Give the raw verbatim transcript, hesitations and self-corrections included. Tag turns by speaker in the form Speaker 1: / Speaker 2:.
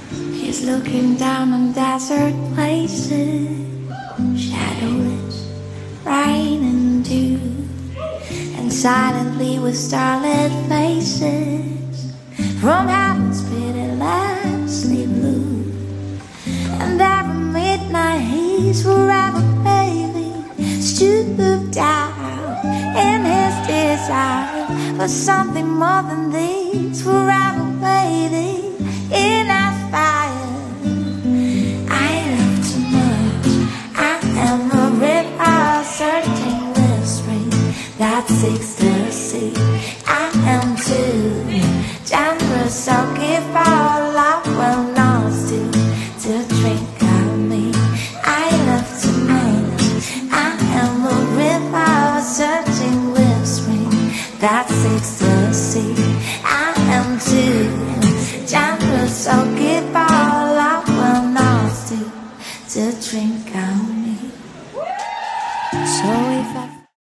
Speaker 1: He's looking down on desert places, shadowless, rain and dew, and silently with starlit faces from heaven's pitilessly blue. And every midnight he's forever bathing, stooped down in his desire for something more than this, forever bathing in our fire. I love too much. I am a river searching the spring that seeks the sea. I am too generous, so give all I will not do to drink of me. I love too much. I am a river searching the spring that seeks the sea. I am too generous, so give all I will not do to drink of me.